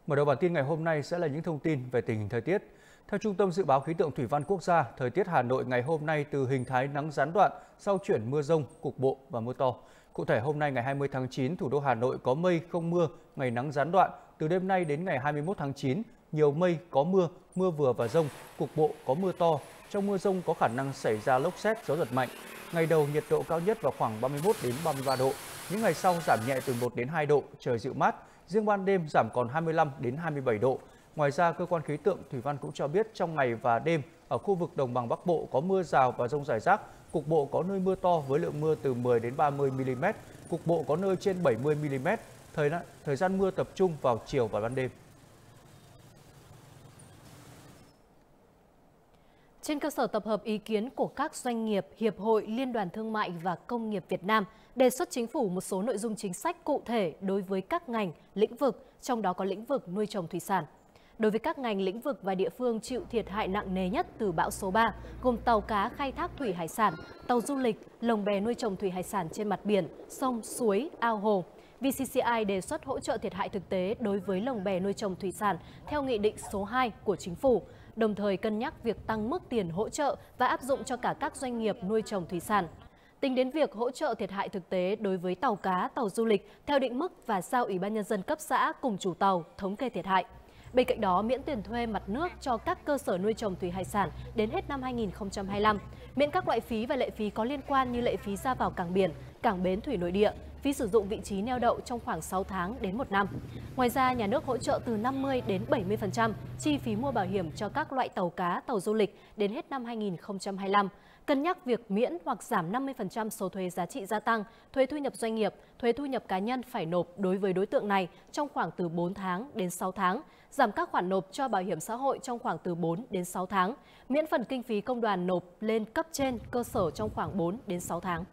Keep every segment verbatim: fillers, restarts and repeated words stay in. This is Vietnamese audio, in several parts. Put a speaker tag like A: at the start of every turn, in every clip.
A: Mở đầu bản tin ngày hôm nay sẽ là những thông tin về tình hình thời tiết. Theo Trung tâm Dự báo Khí tượng Thủy văn Quốc gia, thời tiết Hà Nội ngày hôm nay từ hình thái nắng gián đoạn, sau chuyển mưa rông, cục bộ và mưa to. Cụ thể hôm nay ngày hai mươi tháng chín, thủ đô Hà Nội có mây không mưa, ngày nắng gián đoạn. Từ đêm nay đến ngày hai mươi mốt tháng chín, nhiều mây có mưa, mưa vừa và dông, cục bộ có mưa to. Trong mưa dông có khả năng xảy ra lốc sét, gió giật mạnh. Ngày đầu nhiệt độ cao nhất vào khoảng ba mươi mốt đến ba mươi ba độ. Những ngày sau giảm nhẹ từ một đến hai độ, trời dịu mát. Riêng ban đêm giảm còn hai mươi lăm đến hai mươi bảy độ. Ngoài ra, cơ quan khí tượng thủy văn cũng cho biết trong ngày và đêm ở khu vực đồng bằng Bắc Bộ có mưa rào và dông rải rác, cục bộ có nơi mưa to với lượng mưa từ mười đến ba mươi mi li mét, cục bộ có nơi trên bảy mươi mi li mét. Thời thời gian mưa tập trung vào chiều và ban đêm.
B: Trên cơ sở tập hợp ý kiến của các doanh nghiệp, hiệp hội, Liên đoàn Thương mại và Công nghiệp Việt Nam, đề xuất chính phủ một số nội dung chính sách cụ thể đối với các ngành, lĩnh vực, trong đó có lĩnh vực nuôi trồng thủy sản. Đối với các ngành, lĩnh vực và địa phương chịu thiệt hại nặng nề nhất từ bão số ba, gồm tàu cá khai thác thủy hải sản, tàu du lịch, lồng bè nuôi trồng thủy hải sản trên mặt biển, sông, suối, ao hồ, vê xê xê i đề xuất hỗ trợ thiệt hại thực tế đối với lồng bè nuôi trồng thủy sản theo Nghị định số hai của Chính phủ, đồng thời cân nhắc việc tăng mức tiền hỗ trợ và áp dụng cho cả các doanh nghiệp nuôi trồng thủy sản. Tính đến việc hỗ trợ thiệt hại thực tế đối với tàu cá, tàu du lịch theo định mức và giao Ủy ban Nhân dân cấp xã cùng chủ tàu thống kê thiệt hại. Bên cạnh đó, miễn tiền thuê mặt nước cho các cơ sở nuôi trồng thủy hải sản đến hết năm hai nghìn không trăm hai mươi lăm, miễn các loại phí và lệ phí có liên quan như lệ phí ra vào cảng biển, cảng bến thủy nội địa, phí sử dụng vị trí neo đậu trong khoảng sáu tháng đến một năm. Ngoài ra, nhà nước hỗ trợ từ năm mươi đến bảy mươi phần trăm chi phí mua bảo hiểm cho các loại tàu cá, tàu du lịch đến hết năm hai nghìn không trăm hai mươi lăm. Cân nhắc việc miễn hoặc giảm năm mươi phần trăm số thuế giá trị gia tăng, thuế thu nhập doanh nghiệp, thuế thu nhập cá nhân phải nộp đối với đối tượng này trong khoảng từ bốn tháng đến sáu tháng, giảm các khoản nộp cho bảo hiểm xã hội trong khoảng từ bốn đến sáu tháng, miễn phần kinh phí công đoàn nộp lên cấp trên cơ sở trong khoảng bốn đến sáu tháng.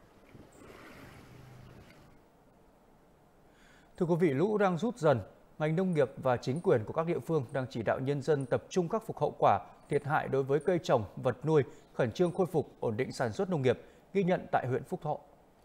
A: Thưa quý vị, lũ đang rút dần. Ngành nông nghiệp và chính quyền của các địa phương đang chỉ đạo nhân dân tập trung khắc phục hậu quả, thiệt hại đối với cây trồng, vật nuôi, khẩn trương khôi phục, ổn định sản xuất nông nghiệp, ghi nhận tại huyện Phúc Thọ.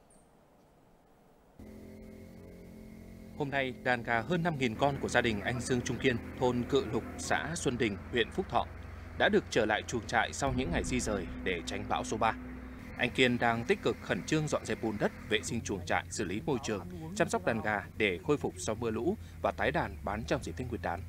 C: Hôm nay, đàn gà hơn năm nghìn con của gia đình anh Dương Trung Kiên, thôn Cự Lục, xã Xuân Đình, huyện Phúc Thọ đã được trở lại chuồng trại sau những ngày di rời để tránh bão số ba. Anh Kiên đang tích cực khẩn trương dọn dẹp bùn đất, vệ sinh chuồng trại, xử lý môi trường, chăm sóc đàn gà để khôi phục sau mưa lũ và tái đàn bán trong dịp Tết Nguyên đán.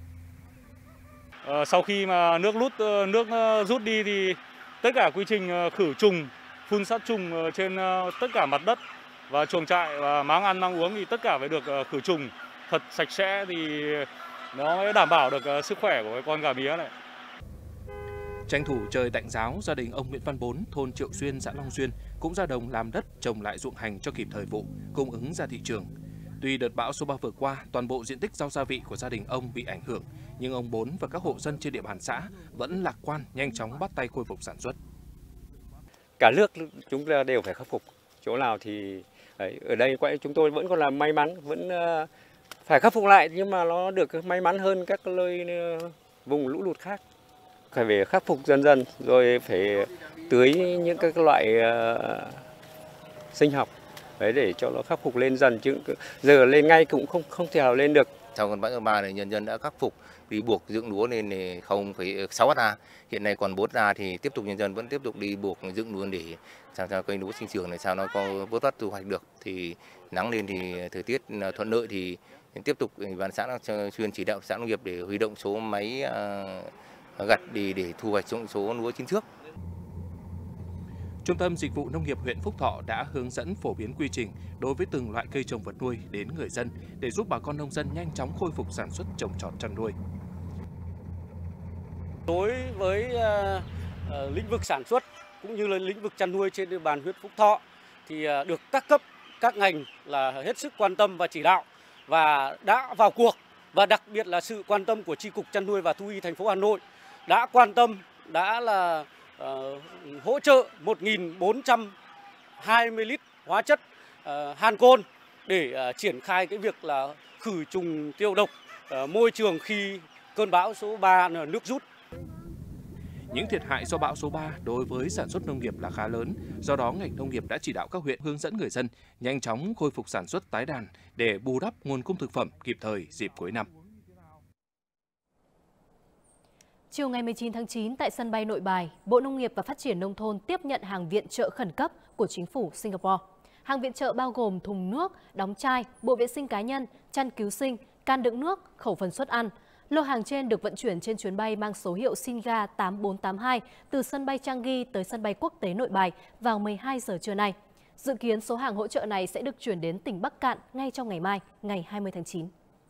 D: Sau khi mà nước lút nước rút đi thì tất cả quy trình khử trùng, phun sát trùng trên tất cả mặt đất và chuồng trại và máng ăn máng uống thì tất cả phải được khử trùng thật sạch sẽ thì nó mới đảm bảo được sức khỏe của cái con gà mía này.
C: Tranh thủ trời tạnh ráo, gia đình ông Nguyễn Văn Bốn, thôn Triệu Xuyên, xã Long Xuyên cũng ra đồng làm đất trồng lại ruộng hành cho kịp thời vụ, cung ứng ra thị trường. Tuy đợt bão số ba vừa qua, toàn bộ diện tích rau gia vị của gia đình ông bị ảnh hưởng, nhưng ông Bốn và các hộ dân trên địa bàn xã vẫn lạc quan nhanh chóng bắt tay khôi phục sản xuất.
E: Cả nước chúng ta đều phải khắc phục, chỗ nào thì ở đây chúng tôi vẫn còn là may mắn, vẫn phải khắc phục lại nhưng mà nó được may mắn hơn các nơi vùng lũ lụt khác. Phải về khắc phục dần dần rồi phải tưới những các loại uh, sinh học đấy để cho nó khắc phục lên dần, chứ giờ lên ngay cũng không không thể nào lên được.
F: Sau cơn bão số ba này nhân dân đã khắc phục vì buộc dựng lúa lên không phải sáu héc ta, hiện nay còn bốn héc ta thì tiếp tục nhân dân vẫn tiếp tục đi buộc dựng lúa để sao cho cây lúa sinh trưởng này sao nó có vớt vát thu hoạch được. Thì nắng lên thì thời tiết thuận lợi thì tiếp tục Ủy ban xã chuyên chỉ đạo xã nông nghiệp để huy động số máy uh, gặt đi để thu hoạch số lúa chín trước.
C: Trung tâm Dịch vụ Nông nghiệp huyện Phúc Thọ đã hướng dẫn phổ biến quy trình đối với từng loại cây trồng vật nuôi đến người dân để giúp bà con nông dân nhanh chóng khôi phục sản xuất trồng trọt chăn nuôi.
G: Đối với uh, uh, lĩnh vực sản xuất cũng như là lĩnh vực chăn nuôi trên địa bàn huyện Phúc Thọ thì uh, được các cấp, các ngành là hết sức quan tâm và chỉ đạo và đã vào cuộc, và đặc biệt là sự quan tâm của Chi cục Chăn nuôi và Thú y thành phố Hà Nội đã quan tâm, đã là uh, hỗ trợ một nghìn bốn trăm hai mươi lít hóa chất uh, Hancol để uh, triển khai cái việc là khử trùng tiêu độc uh, môi trường khi cơn bão số ba nước rút.
C: Những thiệt hại do bão số ba đối với sản xuất nông nghiệp là khá lớn, do đó ngành nông nghiệp đã chỉ đạo các huyện hướng dẫn người dân nhanh chóng khôi phục sản xuất tái đàn để bù đắp nguồn cung thực phẩm kịp thời dịp cuối năm.
B: Chiều ngày mười chín tháng chín tại sân bay Nội Bài, Bộ Nông nghiệp và Phát triển Nông thôn tiếp nhận hàng viện trợ khẩn cấp của chính phủ Singapore. Hàng viện trợ bao gồm thùng nước, đóng chai, bộ vệ sinh cá nhân, chăn cứu sinh, can đựng nước, khẩu phần suất ăn. Lô hàng trên được vận chuyển trên chuyến bay mang số hiệu Singa tám bốn tám hai từ sân bay Changi tới sân bay quốc tế Nội Bài vào mười hai giờ trưa nay. Dự kiến số hàng hỗ trợ này sẽ được chuyển đến tỉnh Bắc Kạn ngay trong ngày mai, ngày hai mươi tháng chín.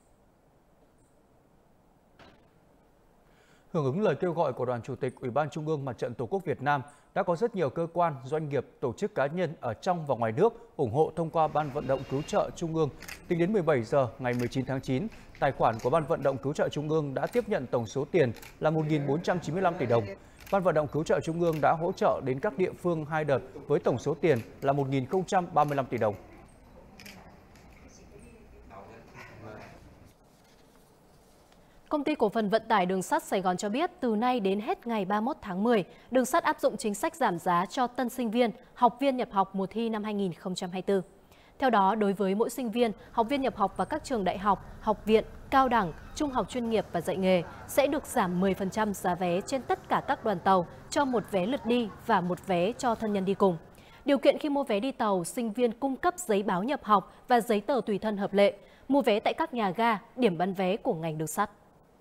A: Hưởng ứng lời kêu gọi của Đoàn Chủ tịch Ủy ban Trung ương Mặt trận Tổ quốc Việt Nam, đã có rất nhiều cơ quan, doanh nghiệp, tổ chức cá nhân ở trong và ngoài nước ủng hộ thông qua Ban vận động cứu trợ Trung ương. Tính đến mười bảy giờ ngày mười chín tháng chín, tài khoản của Ban vận động cứu trợ Trung ương đã tiếp nhận tổng số tiền là một nghìn bốn trăm chín mươi lăm tỷ đồng. Ban vận động cứu trợ Trung ương đã hỗ trợ đến các địa phương hai đợt với tổng số tiền là một nghìn không trăm ba mươi lăm tỷ đồng.
B: Công ty cổ phần vận tải đường sắt Sài Gòn cho biết từ nay đến hết ngày ba mươi mốt tháng mười, đường sắt áp dụng chính sách giảm giá cho tân sinh viên, học viên nhập học mùa thi năm hai nghìn không trăm hai mươi tư. Theo đó, đối với mỗi sinh viên, học viên nhập học vào các trường đại học, học viện, cao đẳng, trung học chuyên nghiệp và dạy nghề sẽ được giảm mười phần trăm giá vé trên tất cả các đoàn tàu cho một vé lượt đi và một vé cho thân nhân đi cùng. Điều kiện khi mua vé đi tàu, sinh viên cung cấp giấy báo nhập học và giấy tờ tùy thân hợp lệ, mua vé tại các nhà ga, điểm bán vé của ngành đường sắt.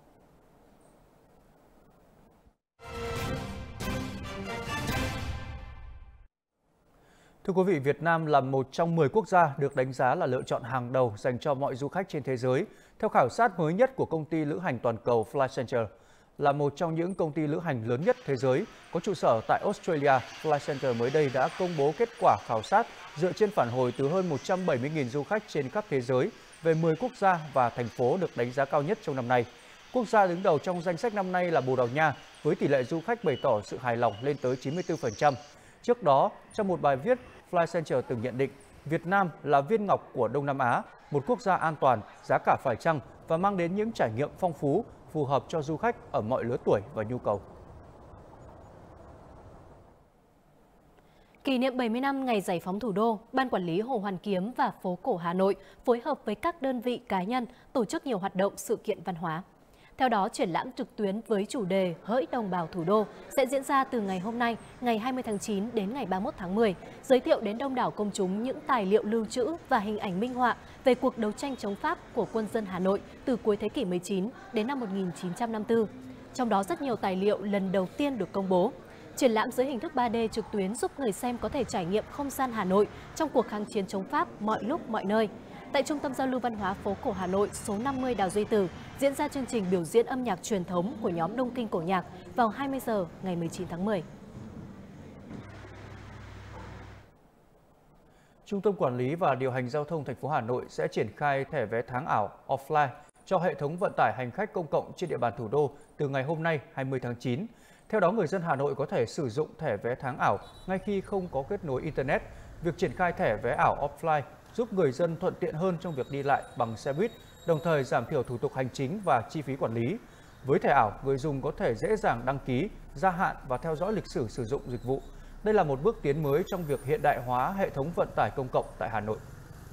A: Thưa quý vị, Việt Nam là một trong mười quốc gia được đánh giá là lựa chọn hàng đầu dành cho mọi du khách trên thế giới. Theo khảo sát mới nhất của công ty lữ hành toàn cầu Flight Centre, là một trong những công ty lữ hành lớn nhất thế giới, có trụ sở tại Australia, Flight Centre mới đây đã công bố kết quả khảo sát dựa trên phản hồi từ hơn một trăm bảy mươi nghìn du khách trên khắp thế giới về mười quốc gia và thành phố được đánh giá cao nhất trong năm nay. Quốc gia đứng đầu trong danh sách năm nay là Bồ Đào Nha, với tỷ lệ du khách bày tỏ sự hài lòng lên tới chín mươi tư phần trăm. Trước đó, trong một bài viết, Flight Centre từng nhận định Việt Nam là viên ngọc của Đông Nam Á, một quốc gia an toàn, giá cả phải chăng và mang đến những trải nghiệm phong phú, phù hợp cho du khách ở mọi lứa tuổi và nhu cầu.
B: Kỷ niệm bảy mươi năm ngày giải phóng thủ đô, Ban Quản lý Hồ Hoàn Kiếm và Phố Cổ Hà Nội phối hợp với các đơn vị cá nhân tổ chức nhiều hoạt động sự kiện văn hóa. Theo đó, triển lãm trực tuyến với chủ đề Hỡi đồng bào thủ đô sẽ diễn ra từ ngày hôm nay, ngày hai mươi tháng chín đến ngày ba mươi mốt tháng mười, giới thiệu đến đông đảo công chúng những tài liệu lưu trữ và hình ảnh minh họa về cuộc đấu tranh chống Pháp của quân dân Hà Nội từ cuối thế kỷ mười chín đến năm một nghìn chín trăm năm mươi tư. Trong đó rất nhiều tài liệu lần đầu tiên được công bố. Triển lãm dưới hình thức ba D trực tuyến giúp người xem có thể trải nghiệm không gian Hà Nội trong cuộc kháng chiến chống Pháp mọi lúc mọi nơi. Tại Trung tâm Giao lưu Văn hóa Phố Cổ Hà Nội số năm mươi Đào Duy Từ diễn ra chương trình biểu diễn âm nhạc truyền thống của nhóm Đông Kinh Cổ Nhạc vào hai mươi giờ ngày mười chín tháng mười.
A: Trung tâm Quản lý và Điều hành Giao thông thành phố Hà Nội sẽ triển khai thẻ vé tháng ảo offline cho hệ thống vận tải hành khách công cộng trên địa bàn thủ đô từ ngày hôm nay hai mươi tháng chín. Theo đó, người dân Hà Nội có thể sử dụng thẻ vé tháng ảo ngay khi không có kết nối Internet. Việc triển khai thẻ vé ảo offline giúp người dân thuận tiện hơn trong việc đi lại bằng xe buýt, đồng thời giảm thiểu thủ tục hành chính và chi phí quản lý. Với thẻ ảo, người dùng có thể dễ dàng đăng ký, gia hạn và theo dõi lịch sử sử dụng dịch vụ. Đây là một bước tiến mới trong việc hiện đại hóa hệ thống vận tải công cộng tại Hà Nội.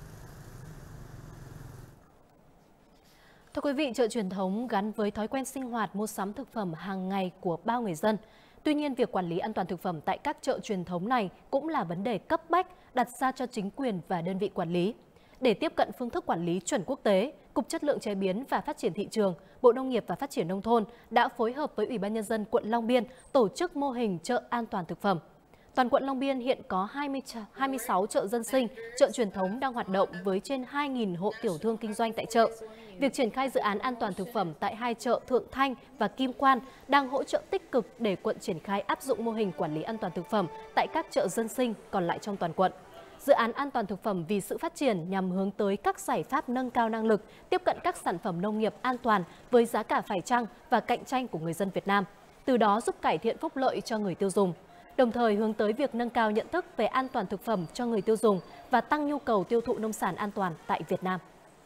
B: Thưa quý vị, chợ truyền thống gắn với thói quen sinh hoạt mua sắm thực phẩm hàng ngày của bao người dân. Tuy nhiên, việc quản lý an toàn thực phẩm tại các chợ truyền thống này cũng là vấn đề cấp bách đặt ra cho chính quyền và đơn vị quản lý. Để tiếp cận phương thức quản lý chuẩn quốc tế, Cục Chất lượng Chế biến và Phát triển Thị trường, Bộ Nông nghiệp và Phát triển Nông thôn đã phối hợp với Ủy ban Nhân dân quận Long Biên tổ chức mô hình chợ an toàn thực phẩm. Toàn quận Long Biên hiện có hai mươi, hai mươi sáu chợ dân sinh, chợ truyền thống đang hoạt động với trên hai nghìn hộ tiểu thương kinh doanh tại chợ. Việc triển khai dự án an toàn thực phẩm tại hai chợ Thượng Thanh và Kim Quan đang hỗ trợ tích cực để quận triển khai áp dụng mô hình quản lý an toàn thực phẩm tại các chợ dân sinh còn lại trong toàn quận. Dự án an toàn thực phẩm vì sự phát triển nhằm hướng tới các giải pháp nâng cao năng lực, tiếp cận các sản phẩm nông nghiệp an toàn với giá cả phải chăng và cạnh tranh của người dân Việt Nam, từ đó giúp cải thiện phúc lợi cho người tiêu dùng. Đồng thời hướng tới việc nâng cao nhận thức về an toàn thực phẩm cho người tiêu dùng và tăng nhu cầu tiêu thụ nông sản an toàn tại Việt Nam.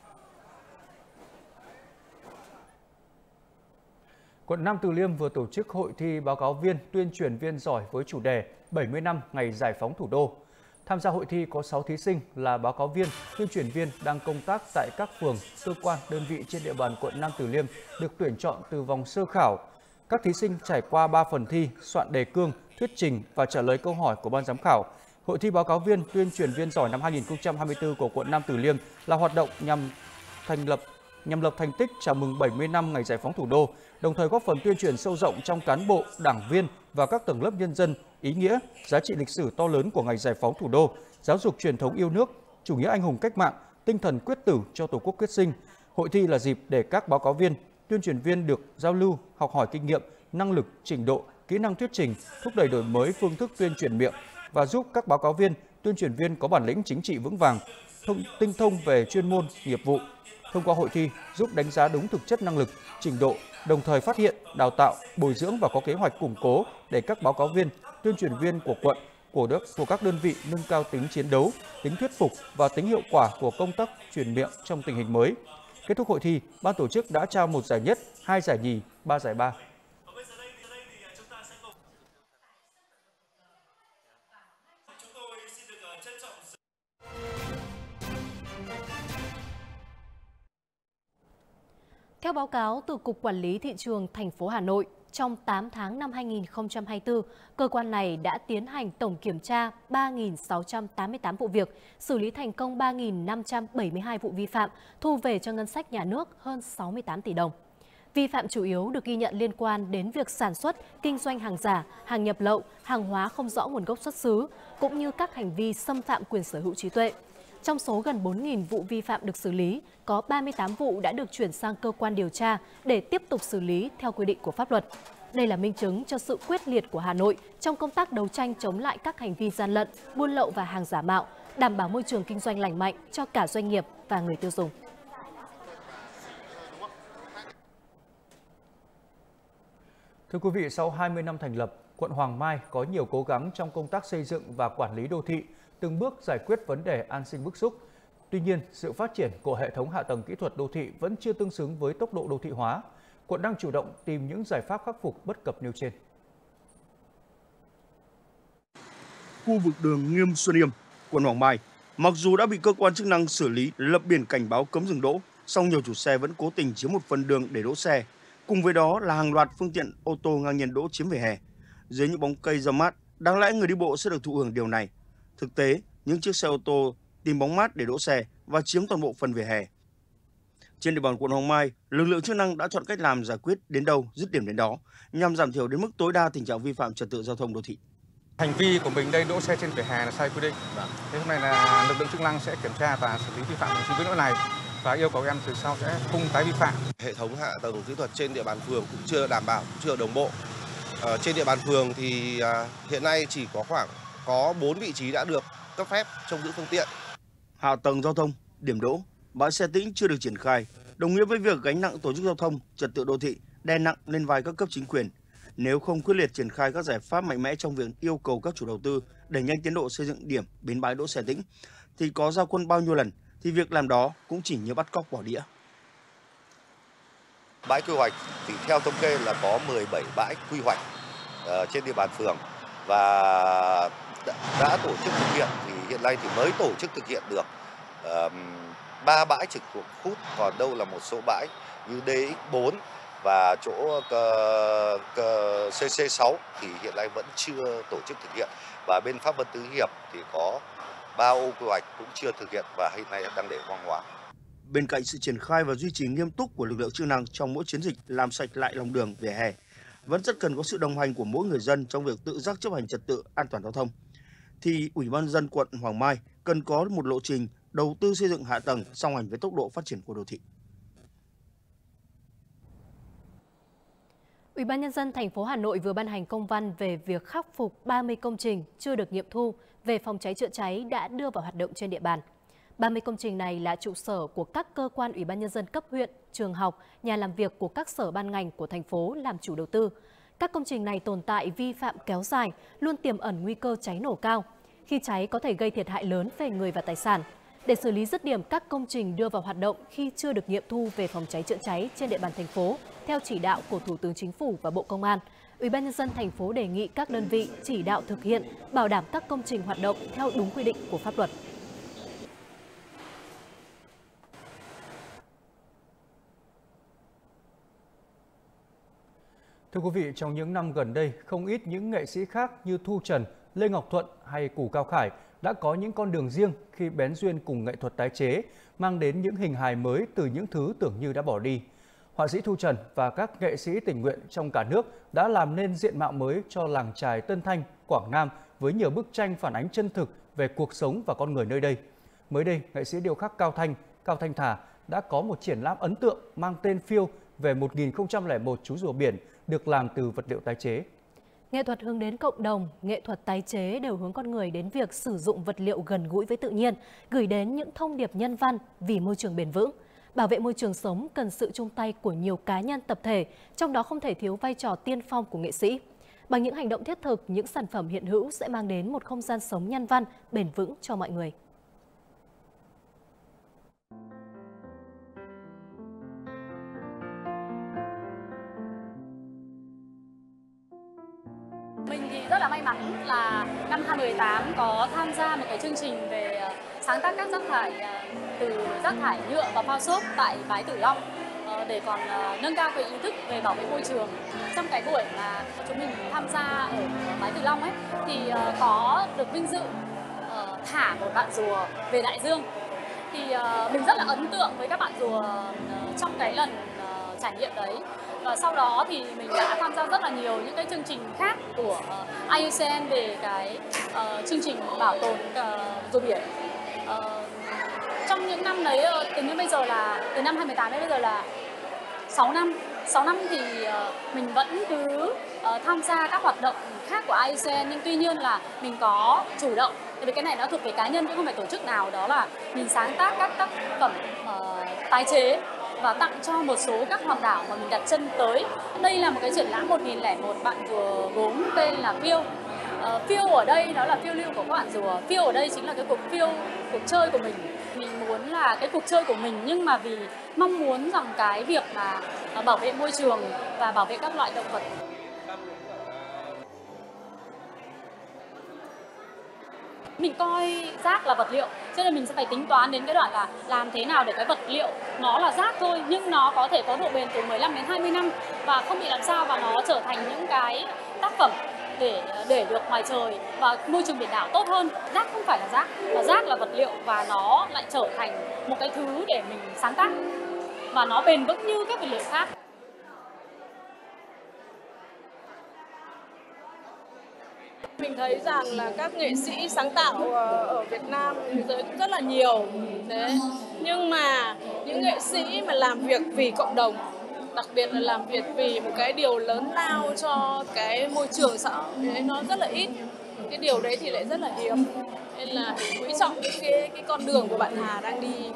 A: Quận Nam Từ Liêm vừa tổ chức hội thi báo cáo viên, tuyên truyền viên giỏi với chủ đề bảy mươi năm ngày giải phóng thủ đô. Tham gia hội thi có sáu thí sinh là báo cáo viên, tuyên truyền viên đang công tác tại các phường, cơ quan, đơn vị trên địa bàn quận Nam Từ Liêm được tuyển chọn từ vòng sơ khảo. Các thí sinh trải qua ba phần thi, soạn đề cương, thuyết trình và trả lời câu hỏi của ban giám khảo. Hội thi báo cáo viên, tuyên truyền viên giỏi năm hai nghìn không trăm hai mươi tư của quận Nam Từ Liêm là hoạt động nhằm thành lập nhằm lập thành tích chào mừng bảy mươi năm ngày giải phóng thủ đô, đồng thời góp phần tuyên truyền sâu rộng trong cán bộ, đảng viên và các tầng lớp nhân dân ý nghĩa, giá trị lịch sử to lớn của ngày giải phóng thủ đô, giáo dục truyền thống yêu nước, chủ nghĩa anh hùng cách mạng, tinh thần quyết tử cho Tổ quốc quyết sinh. Hội thi là dịp để các báo cáo viên, tuyên truyền viên được giao lưu, học hỏi kinh nghiệm, năng lực, trình độ, kỹ năng thuyết trình, thúc đẩy đổi mới phương thức tuyên truyền miệng và giúp các báo cáo viên, tuyên truyền viên có bản lĩnh chính trị vững vàng, thông, tinh thông về chuyên môn, nghiệp vụ. Thông qua hội thi giúp đánh giá đúng thực chất năng lực, trình độ, đồng thời phát hiện, đào tạo, bồi dưỡng và có kế hoạch củng cố để các báo cáo viên, tuyên truyền viên của quận, của đất của các đơn vị nâng cao tính chiến đấu, tính thuyết phục và tính hiệu quả của công tác truyền miệng trong tình hình mới. Kết thúc hội thi, ban tổ chức đã trao một giải nhất, hai giải nhì, ba giải ba.
B: Theo báo cáo từ Cục Quản lý Thị trường thành phố Hà Nội, trong tám tháng năm hai nghìn không trăm hai mươi tư, cơ quan này đã tiến hành tổng kiểm tra ba nghìn sáu trăm tám mươi tám vụ việc, xử lý thành công ba nghìn năm trăm bảy mươi hai vụ vi phạm, thu về cho ngân sách nhà nước hơn sáu mươi tám tỷ đồng. Vi phạm chủ yếu được ghi nhận liên quan đến việc sản xuất, kinh doanh hàng giả, hàng nhập lậu, hàng hóa không rõ nguồn gốc xuất xứ, cũng như các hành vi xâm phạm quyền sở hữu trí tuệ. Trong số gần bốn nghìn vụ vi phạm được xử lý, có ba mươi tám vụ đã được chuyển sang cơ quan điều tra để tiếp tục xử lý theo quy định của pháp luật. Đây là minh chứng cho sự quyết liệt của Hà Nội trong công tác đấu tranh chống lại các hành vi gian lận, buôn lậu và hàng giả mạo, đảm bảo môi trường kinh doanh lành mạnh cho cả doanh nghiệp và người tiêu dùng.
A: Thưa quý vị, sau hai mươi năm thành lập, quận Hoàng Mai có nhiều cố gắng trong công tác xây dựng và quản lý đô thị, từng bước giải quyết vấn đề an sinh bức xúc. Tuy nhiên, sự phát triển của hệ thống hạ tầng kỹ thuật đô thị vẫn chưa tương xứng với tốc độ đô thị hóa. Quận đang chủ động tìm những giải pháp khắc phục bất cập nêu trên.
H: Khu vực đường Nghiêm Xuân Yêm, quận Hoàng Mai, mặc dù đã bị cơ quan chức năng xử lý lập biển cảnh báo cấm dừng đỗ, song nhiều chủ xe vẫn cố tình chiếm một phần đường để đỗ xe. Cùng với đó là hàng loạt phương tiện ô tô ngang nhiên đỗ chiếm vỉa hè. Dưới những bóng cây râm mát, đáng lẽ người đi bộ sẽ được thụ hưởng điều này. Thực tế, những chiếc xe ô tô tìm bóng mát để đỗ xe và chiếm toàn bộ phần vỉa hè. Trên địa bàn quận Hoàng Mai, lực lượng chức năng đã chọn cách làm giải quyết đến đâu, dứt điểm đến đó, nhằm giảm thiểu đến mức tối đa tình trạng vi phạm trật tự giao thông đô thị.
I: Hành vi của mình đây đỗ xe trên vỉa hè là sai quy định. Thế hôm nay là lực lượng chức năng sẽ kiểm tra và xử lý vi phạm hành vi lỗi này và yêu cầu em từ sau sẽ không tái vi phạm.
J: Hệ thống hạ tầng kỹ thuật trên địa bàn phường cũng chưa đảm bảo, cũng chưa đồng bộ. Ở trên địa bàn phường thì hiện nay chỉ có khoảng có bốn vị trí đã được cấp phép trông giữ phương tiện.
H: Hạ tầng giao thông, điểm đỗ, bãi xe tĩnh chưa được triển khai, đồng nghĩa với việc gánh nặng tổ chức giao thông, trật tự đô thị đè nặng lên vai các cấp chính quyền. Nếu không quyết liệt triển khai các giải pháp mạnh mẽ trong việc yêu cầu các chủ đầu tư đẩy nhanh tiến độ xây dựng điểm bến bãi đỗ xe tĩnh, thì có ra quân bao nhiêu lần thì việc làm đó cũng chỉ như bắt cóc bỏ đĩa.
K: Bãi quy hoạch thì theo thống kê là có mười bảy bãi quy hoạch uh, trên địa bàn phường và đã tổ chức thực hiện, thì hiện nay thì mới tổ chức thực hiện được ba uh, bãi trực thuộc hút, còn đâu là một số bãi như D X bốn và chỗ C C sáu thì hiện nay vẫn chưa tổ chức thực hiện, và bên Pháp Vân Tứ Hiệp thì có ba ô quy hoạch cũng chưa thực hiện và hiện nay đang để hoang hóa.
H: Bên cạnh sự triển khai và duy trì nghiêm túc của lực lượng chức năng trong mỗi chiến dịch làm sạch lại lòng đường vỉa hè, vẫn rất cần có sự đồng hành của mỗi người dân trong việc tự giác chấp hành trật tự an toàn giao thông. Thì Ủy ban nhân dân quận Hoàng Mai cần có một lộ trình đầu tư xây dựng hạ tầng song hành với tốc độ phát triển của đô thị.
B: Ủy ban nhân dân thành phố Hà Nội vừa ban hành công văn về việc khắc phục ba mươi công trình chưa được nghiệm thu về phòng cháy chữa cháy đã đưa vào hoạt động trên địa bàn. ba mươi công trình này là trụ sở của các cơ quan Ủy ban nhân dân cấp huyện, trường học, nhà làm việc của các sở ban ngành của thành phố làm chủ đầu tư. Các công trình này tồn tại vi phạm kéo dài, luôn tiềm ẩn nguy cơ cháy nổ cao. Khi cháy có thể gây thiệt hại lớn về người và tài sản. Để xử lý dứt điểm các công trình đưa vào hoạt động khi chưa được nghiệm thu về phòng cháy chữa cháy trên địa bàn thành phố, theo chỉ đạo của Thủ tướng Chính phủ và Bộ Công an, Ủy ban nhân dân thành phố đề nghị các đơn vị chỉ đạo thực hiện, bảo đảm các công trình hoạt động theo đúng quy định của pháp luật.
A: Thưa quý vị, trong những năm gần đây, không ít những nghệ sĩ khác như Thu Trần, Lê Ngọc Thuận hay Cù Cao Khải đã có những con đường riêng khi bén duyên cùng nghệ thuật tái chế, mang đến những hình hài mới từ những thứ tưởng như đã bỏ đi. Họa sĩ Thu Trần và các nghệ sĩ tình nguyện trong cả nước đã làm nên diện mạo mới cho làng chài Tân Thanh, Quảng Nam với nhiều bức tranh phản ánh chân thực về cuộc sống và con người nơi đây. Mới đây, nghệ sĩ điêu khắc Cao Thanh, Cao Thanh Thà đã có một triển lãm ấn tượng mang tên Phiêu về một nghìn không trăm lẻ một chú rùa biển được làm từ vật liệu tái chế.
B: Nghệ thuật hướng đến cộng đồng, nghệ thuật tái chế đều hướng con người đến việc sử dụng vật liệu gần gũi với tự nhiên, gửi đến những thông điệp nhân văn vì môi trường bền vững. Bảo vệ môi trường sống cần sự chung tay của nhiều cá nhân tập thể, trong đó không thể thiếu vai trò tiên phong của nghệ sĩ. Bằng những hành động thiết thực, những sản phẩm hiện hữu sẽ mang đến một không gian sống nhân văn, bền vững cho mọi người.
L: Mình thì rất là may mắn là năm hai không một tám có tham gia một cái chương trình về sáng tác các rác thải từ rác thải nhựa và phao xốp tại Bái Tử Long để còn nâng cao cái ý thức về bảo vệ môi trường. Trong cái buổi mà chúng mình tham gia ở Bái Tử Long ấy thì có được vinh dự thả một bạn rùa về đại dương. Thì mình rất là ấn tượng với các bạn rùa trong cái lần trải nghiệm đấy. Và sau đó thì mình đã tham gia rất là nhiều những cái chương trình khác của i u xê en về cái uh, chương trình bảo tồn uh, rùa biển. Uh, trong những năm đấy, uh, tính đến bây giờ là từ năm hai không một tám đến bây giờ là sáu năm. sáu năm thì uh, mình vẫn cứ uh, tham gia các hoạt động khác của i u xê en, nhưng tuy nhiên là mình có chủ động, tại vì cái này nó thuộc về cá nhân chứ không phải tổ chức nào, đó là mình sáng tác các tác phẩm uh, tái chế và tặng cho một số các hòn đảo mà mình đặt chân tới. Đây là một cái triển lãm một nghìn lẻ một bạn rùa gốm tên là Phiêu. Uh, phiêu ở đây đó là phiêu lưu của các bạn rùa. Phiêu ở đây chính là cái cuộc phiêu, cuộc chơi của mình. Mình muốn là cái cuộc chơi của mình, nhưng mà vì mong muốn rằng cái việc mà uh, bảo vệ môi trường và bảo vệ các loại động vật. Mình coi rác là vật liệu, cho nên mình sẽ phải tính toán đến cái đoạn là làm thế nào để cái vật liệu nó là rác thôi, nhưng nó có thể có độ bền từ mười lăm đến hai mươi năm và không bị làm sao, và nó trở thành những cái tác phẩm để để được ngoài trời và môi trường biển đảo tốt hơn. Rác không phải là rác, mà rác là vật liệu và nó lại trở thành một cái thứ để mình sáng tác và nó bền vững như các vật liệu khác.
M: Mình thấy rằng là các nghệ sĩ sáng tạo ở Việt Nam thế giới cũng rất là nhiều. Thế nhưng mà những nghệ sĩ mà làm việc vì cộng đồng, đặc biệt là làm việc vì một cái điều lớn lao cho cái môi trường xã hội, đấy nó rất là ít. Cái điều đấy thì lại rất là hiếm. Nên là quý trọng cái cái, cái con đường của bạn Hà đang đi.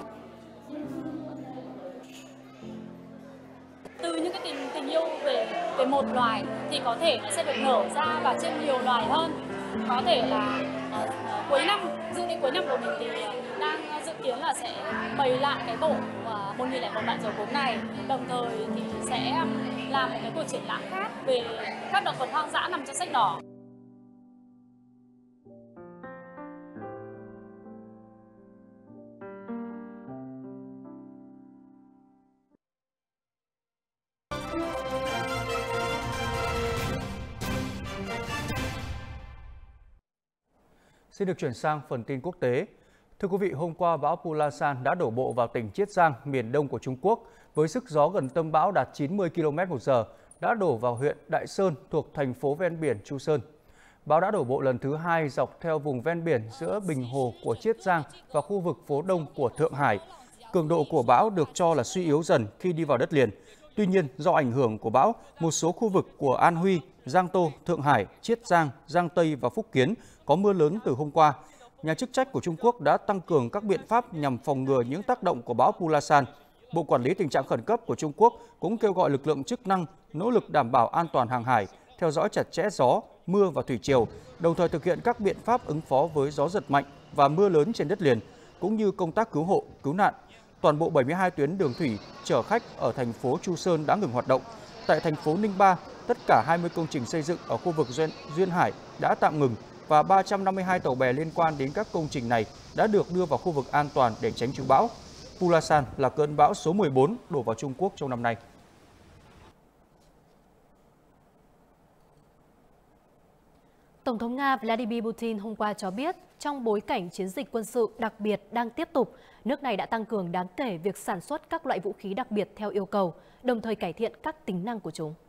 L: Từ những cái tình tình yêu về về một loài thì có thể nó sẽ được nở ra và trên nhiều loài hơn. Có thể là uh, uh, cuối năm, dự định cuối năm của mình thì uh, đang dự kiến là sẽ bày lại cái bộ uh, một nghìn lẻ một bạn rùa gốm này. Đồng thời thì sẽ um, làm một cái cuộc triển lãm khác về các động vật hoang dã nằm trong sách đỏ.
A: Xin được chuyển sang phần tin quốc tế. Thưa quý vị, hôm qua bão Pulasan đã đổ bộ vào tỉnh Chiết Giang, miền đông của Trung Quốc, với sức gió gần tâm bão đạt chín mươi ki lô mét một giờ, đã đổ vào huyện Đại Sơn thuộc thành phố ven biển Chu Sơn. Bão đã đổ bộ lần thứ hai dọc theo vùng ven biển giữa Bình Hồ của Chiết Giang và khu vực phố Đông của Thượng Hải. Cường độ của bão được cho là suy yếu dần khi đi vào đất liền. Tuy nhiên, do ảnh hưởng của bão, một số khu vực của An Huy, Giang Tô, Thượng Hải, Chiết Giang, Giang Tây và Phúc Kiến có mưa lớn từ hôm qua. Nhà chức trách của Trung Quốc đã tăng cường các biện pháp nhằm phòng ngừa những tác động của bão Pulasan. Bộ Quản lý Tình trạng Khẩn cấp của Trung Quốc cũng kêu gọi lực lượng chức năng nỗ lực đảm bảo an toàn hàng hải, theo dõi chặt chẽ gió, mưa và thủy triều, đồng thời thực hiện các biện pháp ứng phó với gió giật mạnh và mưa lớn trên đất liền, cũng như công tác cứu hộ, cứu nạn. Toàn bộ bảy mươi hai tuyến đường thủy chở khách ở thành phố Chu Sơn đã ngừng hoạt động. Tại thành phố Ninh Ba, tất cả hai mươi công trình xây dựng ở khu vực Duyên, Duyên Hải đã tạm ngừng và ba trăm năm mươi hai tàu bè liên quan đến các công trình này đã được đưa vào khu vực an toàn để tránh trú bão. Pulasan là cơn bão số mười bốn đổ vào Trung Quốc trong năm nay.
B: Tổng thống Nga Vladimir Putin hôm qua cho biết, trong bối cảnh chiến dịch quân sự đặc biệt đang tiếp tục, nước này đã tăng cường đáng kể việc sản xuất các loại vũ khí đặc biệt theo yêu cầu, đồng thời cải thiện các tính năng của chúng.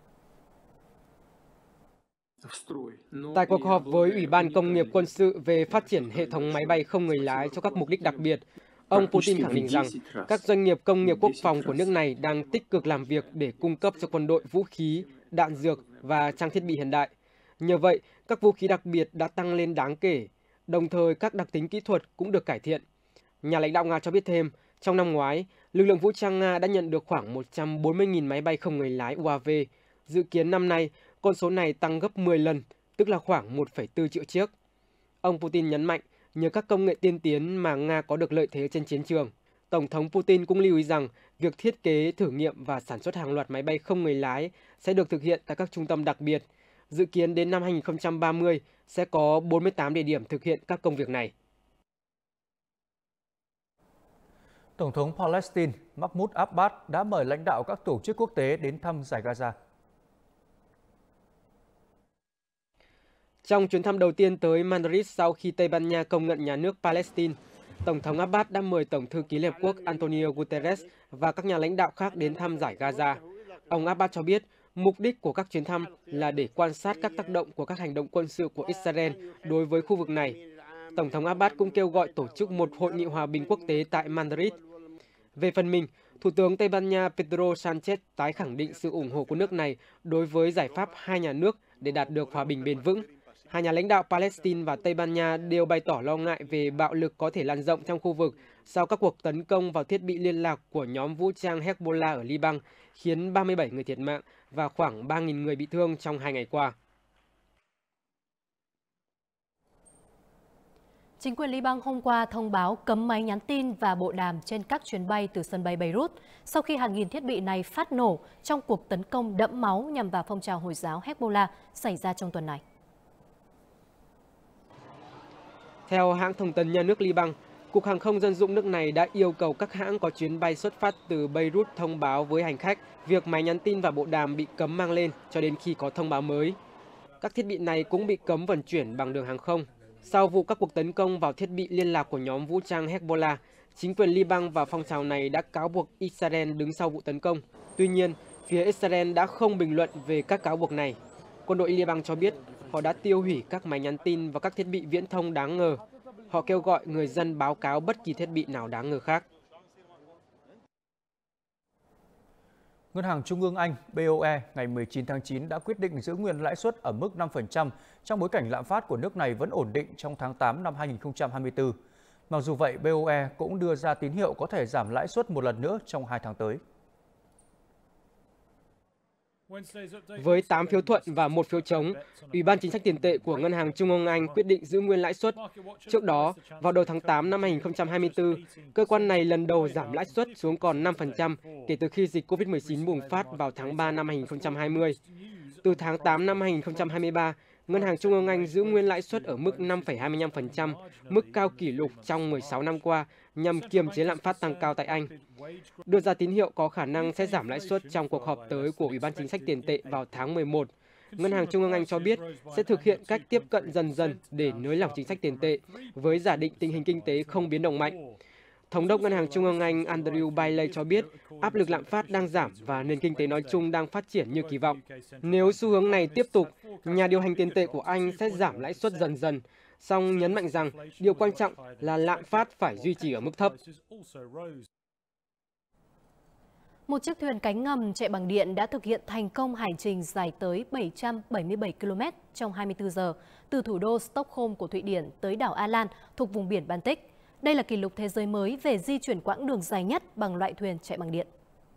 N: Tại cuộc họp với Ủy ban Công nghiệp Quân sự về phát triển hệ thống máy bay không người lái cho các mục đích đặc biệt, ông Putin khẳng định rằng các doanh nghiệp công nghiệp quốc phòng của nước này đang tích cực làm việc để cung cấp cho quân đội vũ khí, đạn dược và trang thiết bị hiện đại. Nhờ vậy, các vũ khí đặc biệt đã tăng lên đáng kể, đồng thời các đặc tính kỹ thuật cũng được cải thiện. Nhà lãnh đạo Nga cho biết thêm, trong năm ngoái, lực lượng vũ trang Nga đã nhận được khoảng một trăm bốn mươi nghìn máy bay không người lái u a vê. Dự kiến năm nay, con số này tăng gấp mười lần, tức là khoảng một phẩy bốn triệu chiếc. Ông Putin nhấn mạnh, nhờ các công nghệ tiên tiến mà Nga có được lợi thế trên chiến trường. Tổng thống Putin cũng lưu ý rằng việc thiết kế, thử nghiệm và sản xuất hàng loạt máy bay không người lái sẽ được thực hiện tại các trung tâm đặc biệt. Dự kiến đến năm hai nghìn không trăm ba mươi sẽ có bốn mươi tám địa điểm thực hiện các công việc này.
A: Tổng thống Palestine Mahmoud Abbas đã mời lãnh đạo các tổ chức quốc tế đến thăm Dải Gaza.
N: Trong chuyến thăm đầu tiên tới Madrid sau khi Tây Ban Nha công nhận nhà nước Palestine, Tổng thống Abbas đã mời Tổng thư ký Liên Hợp Quốc Antonio Guterres và các nhà lãnh đạo khác đến thăm Dải Gaza. Ông Abbas cho biết, mục đích của các chuyến thăm là để quan sát các tác động của các hành động quân sự của Israel đối với khu vực này. Tổng thống Abbas cũng kêu gọi tổ chức một hội nghị hòa bình quốc tế tại Madrid. Về phần mình, Thủ tướng Tây Ban Nha Pedro Sánchez tái khẳng định sự ủng hộ của nước này đối với giải pháp hai nhà nước để đạt được hòa bình bền vững. Hai nhà lãnh đạo Palestine và Tây Ban Nha đều bày tỏ lo ngại về bạo lực có thể lan rộng trong khu vực sau các cuộc tấn công vào thiết bị liên lạc của nhóm vũ trang Hezbollah ở Liban, khiến ba mươi bảy người thiệt mạng và khoảng ba nghìn người bị thương trong hai ngày qua.
B: Chính quyền Liban hôm qua thông báo cấm máy nhắn tin và bộ đàm trên các chuyến bay từ sân bay Beirut sau khi hàng nghìn thiết bị này phát nổ trong cuộc tấn công đẫm máu nhằm vào phong trào Hồi giáo Hezbollah xảy ra trong tuần này.
N: Theo hãng thông tấn nhà nước Liban, Cục Hàng không Dân dụng nước này đã yêu cầu các hãng có chuyến bay xuất phát từ Beirut thông báo với hành khách việc máy nhắn tin và bộ đàm bị cấm mang lên cho đến khi có thông báo mới. Các thiết bị này cũng bị cấm vận chuyển bằng đường hàng không. Sau vụ các cuộc tấn công vào thiết bị liên lạc của nhóm vũ trang Hezbollah, chính quyền Liban và phong trào này đã cáo buộc Israel đứng sau vụ tấn công. Tuy nhiên, phía Israel đã không bình luận về các cáo buộc này. Quân đội Liban cho biết họ đã tiêu hủy các máy nhắn tin và các thiết bị viễn thông đáng ngờ. Họ kêu gọi người dân báo cáo bất kỳ thiết bị nào đáng ngờ khác.
A: Ngân hàng Trung ương Anh B O E ngày mười chín tháng chín đã quyết định giữ nguyên lãi suất ở mức năm phần trăm trong bối cảnh lạm phát của nước này vẫn ổn định trong tháng tám năm hai nghìn không trăm hai mươi tư. Mặc dù vậy, B O E cũng đưa ra tín hiệu có thể giảm lãi suất một lần nữa trong hai tháng tới.
N: Với tám phiếu thuận và một phiếu chống, Ủy ban Chính sách Tiền tệ của Ngân hàng Trung ương Anh quyết định giữ nguyên lãi suất. Trước đó, vào đầu tháng tám năm hai nghìn không trăm hai mươi tư, cơ quan này lần đầu giảm lãi suất xuống còn năm phần trăm kể từ khi dịch Covid mười chín bùng phát vào tháng ba năm hai nghìn không trăm hai mươi. Từ tháng tám năm hai nghìn không trăm hai mươi ba, Ngân hàng Trung ương Anh giữ nguyên lãi suất ở mức năm phẩy hai mươi lăm phần trăm, mức cao kỷ lục trong mười sáu năm qua, nhằm kiềm chế lạm phát tăng cao tại Anh. Đưa ra tín hiệu có khả năng sẽ giảm lãi suất trong cuộc họp tới của Ủy ban Chính sách Tiền tệ vào tháng mười một. Ngân hàng Trung ương Anh cho biết sẽ thực hiện cách tiếp cận dần dần để nới lỏng chính sách tiền tệ, với giả định tình hình kinh tế không biến động mạnh. Thống đốc Ngân hàng Trung ương Anh Andrew Bailey cho biết áp lực lạm phát đang giảm và nền kinh tế nói chung đang phát triển như kỳ vọng. Nếu xu hướng này tiếp tục, nhà điều hành tiền tệ của Anh sẽ giảm lãi suất dần dần, song nhấn mạnh rằng điều quan trọng là lạm phát phải duy trì ở mức thấp.
B: Một chiếc thuyền cánh ngầm chạy bằng điện đã thực hiện thành công hành trình dài tới bảy trăm bảy mươi bảy ki lô mét trong hai mươi tư giờ, từ thủ đô Stockholm của Thụy Điển tới đảo Alan thuộc vùng biển Baltic. Đây là kỷ lục thế giới mới về di chuyển quãng đường dài nhất bằng loại thuyền chạy bằng điện.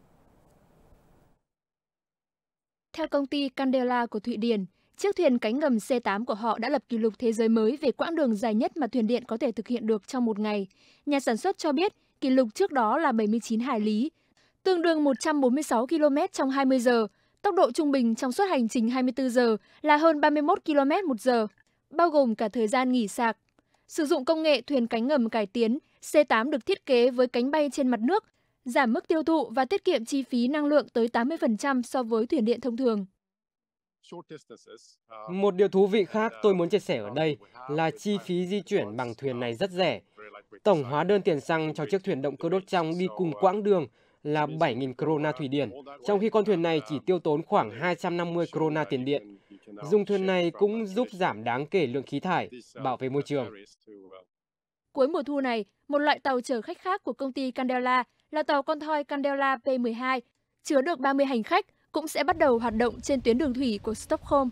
O: Theo công ty Candela của Thụy Điển, chiếc thuyền cánh ngầm C tám của họ đã lập kỷ lục thế giới mới về quãng đường dài nhất mà thuyền điện có thể thực hiện được trong một ngày. Nhà sản xuất cho biết kỷ lục trước đó là bảy mươi chín hải lý, tương đương một trăm bốn mươi sáu ki lô mét trong hai mươi giờ. Tốc độ trung bình trong suốt hành trình hai mươi tư giờ là hơn ba mươi mốt ki lô mét một giờ, bao gồm cả thời gian nghỉ sạc. Sử dụng công nghệ thuyền cánh ngầm cải tiến, C tám được thiết kế với cánh bay trên mặt nước, giảm mức tiêu thụ và tiết kiệm chi phí năng lượng tới tám mươi phần trăm so với thuyền điện thông thường.
N: Một điều thú vị khác tôi muốn chia sẻ ở đây là chi phí di chuyển bằng thuyền này rất rẻ. Tổng hóa đơn tiền xăng cho chiếc thuyền động cơ đốt trong đi cùng quãng đường là bảy nghìn krona Thụy Điển, trong khi con thuyền này chỉ tiêu tốn khoảng hai trăm năm mươi krona tiền điện. Dùng thuyền này cũng giúp giảm đáng kể lượng khí thải, bảo vệ môi trường.
O: Cuối mùa thu này, một loại tàu chở khách khác của công ty Candela là tàu con thoi Candela P mười hai, chứa được ba mươi hành khách, cũng sẽ bắt đầu hoạt động trên tuyến đường thủy của Stockholm.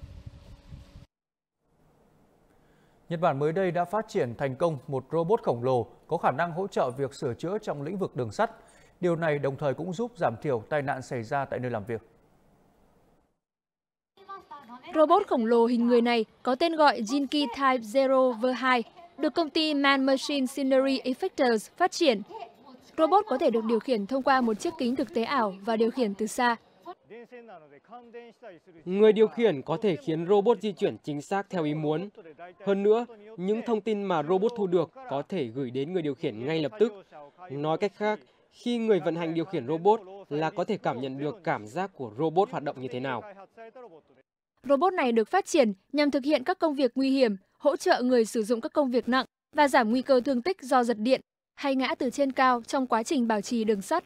A: Nhật Bản mới đây đã phát triển thành công một robot khổng lồ có khả năng hỗ trợ việc sửa chữa trong lĩnh vực đường sắt. Điều này đồng thời cũng giúp giảm thiểu tai nạn xảy ra tại nơi làm việc.
O: Robot khổng lồ hình người này có tên gọi Jinki Type Zero V hai, được công ty Man Machine Scenery Effectors phát triển. Robot có thể được điều khiển thông qua một chiếc kính thực tế ảo và điều khiển từ xa.
N: Người điều khiển có thể khiến robot di chuyển chính xác theo ý muốn. Hơn nữa, những thông tin mà robot thu được có thể gửi đến người điều khiển ngay lập tức. Nói cách khác, khi người vận hành điều khiển robot là có thể cảm nhận được cảm giác của robot hoạt động như thế nào.
O: Robot này được phát triển nhằm thực hiện các công việc nguy hiểm, hỗ trợ người sử dụng các công việc nặng và giảm nguy cơ thương tích do giật điện hay ngã từ trên cao trong quá trình bảo trì đường sắt.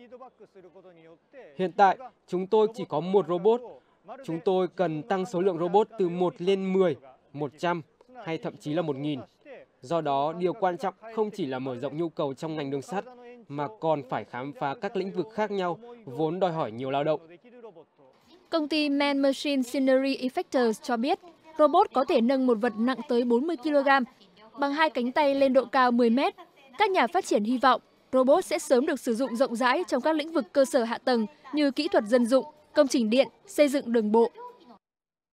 N: Hiện tại, chúng tôi chỉ có một robot. Chúng tôi cần tăng số lượng robot từ một lên mười, một trăm hay thậm chí là một nghìn. Do đó, điều quan trọng không chỉ là mở rộng nhu cầu trong ngành đường sắt, mà còn phải khám phá các lĩnh vực khác nhau vốn đòi hỏi nhiều lao động.
O: Công ty Man Machine Scenery Effectors cho biết, robot có thể nâng một vật nặng tới bốn mươi ki lô gam bằng hai cánh tay lên độ cao mười mét. Các nhà phát triển hy vọng robot sẽ sớm được sử dụng rộng rãi trong các lĩnh vực cơ sở hạ tầng như kỹ thuật dân dụng, công trình điện, xây dựng đường bộ.